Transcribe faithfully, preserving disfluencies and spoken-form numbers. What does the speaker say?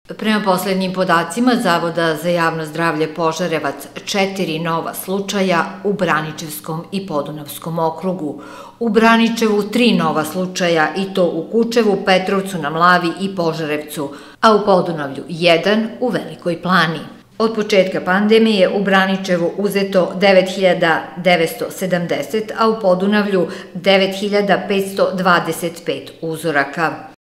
Prema poslednjim podacima Zavoda za javno zdravlje Požarevac, četiri nova slučaja u Braničevskom i Podunavskom okrugu. U Braničevu tri nova slučaja i to u Kučevu, Petrovcu na Mlavi i Požarevcu, a u Podunavlju jedan u Velikoj Plani. Od početka pandemije u Braničevu uzeto devet hiljada devetsto sedamdeset, a u Podunavlju devet hiljada petsto dvadeset pet uzoraka.